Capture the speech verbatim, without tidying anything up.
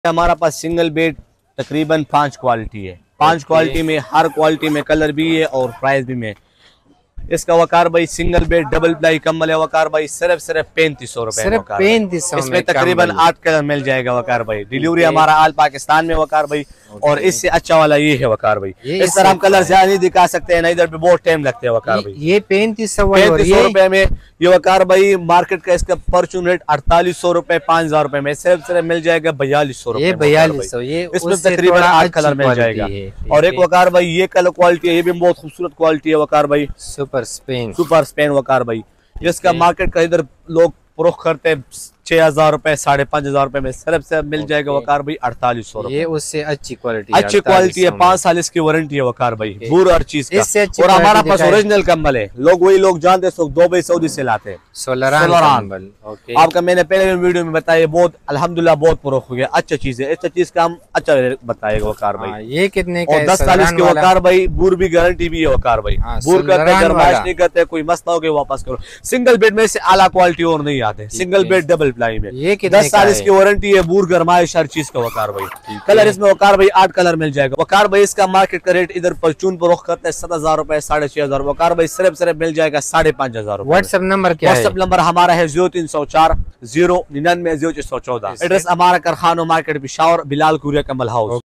हमारा पास single bed तकरीबन पांच क्वालिटी है। पांच क्वालिटी में हर क्वालिटी में कलर भी है और प्राइस भी में। इसका वकार भाई सिंगल बेड डबल प्लाई कम्बल है वकार भाई सिर्फ सिर्फ पैंतीस सौ रुपए पैंतीस सौ इसमें तकरीबन आठ कलर मिल जाएगा वकार भाई। डिलीवरी हमारा आल पाकिस्तान में वकार भाई। और इससे अच्छा वाला ये है वकार भाई। इस तरह हम कलर ज्यादा नहीं दिखा सकते हैं ना, इधर पे बहुत टाइम लगते हैं वकार भाई। ये पैंतीस सौ पैंतीस सौ रुपए में ये वकार भाई मार्केट का इसका परचून रेट अड़तालीस सौ रुपए पांच हजार रुपए में सिर्फ सिर्फ मिल जाएगा बयालीस सौ रुपए। बयालीस सौ ये इसमें तकरीबन आठ कलर मिल जाएगा। और एक वकार भाई ये कलर क्वालिटी है, ये भी बहुत खूबसूरत क्वालिटी है वकार भाई। सुपर स्पेन सुपर स्पेन वकार भाई। जिसका मार्केट का इधर लोग फरोख्त करते हैं छह हजार रुपए साढ़े पाँच हजार रुपए में सिर्फ से मिल जाएगा वकार भाई अड़तालीस सौ रुपए। ये उससे अच्छी क्वालिटी अच्छी क्वालिटी है, पाँच साल इसकी वारंटी है वकार भाई पूरा हर चीज का। और हमारा पास ओरिजिनल कंबल है। लोग वही लोग जानते हैं दुबई सऊदी से लाते हैं सोलरान। आपका मैंने पहले वीडियो में बताया बहुत अल्हम्दुलिल्लाह बहुत फरोख्त हो गया। अच्छा चीज है, अच्छा चीज का हम अच्छा बताएगा वकार भाई। ये कितने और दस साल इसके वकार भाई बूर भी गारंटी भी है वकार भाई। बूर करते गरमाश नहीं करते, कोई मसला हो गया वापस करो। सिंगल बेड में से आला क्वालिटी और नहीं आते। सिंगल बेड डबल प्लाई में ये दस साल इसकी वारंटी है। बूर गरमाइश हर चीज का वकार भाई। कलर इसमें वकार भाई आठ कलर मिल जाएगा वकार भाई। इसका मार्केट का रेट इधर परचून पर रुख करते हैं सात हजार रुपए साढ़े छह हजार वकार भाई सिर्फ सिर्फ मिल जाएगा साढ़े पाँच हजार। व्हाट्सएप नंबर क्या है? व्हाट्सएप नंबर हमारा है जीरो तीन सौ चार जीरो निन्यानवे जीरो छह सौ चौदह। एड्रेस हमारा कारखाना मार्केट पिशावर बिलाल कुरिया कमल हाउस।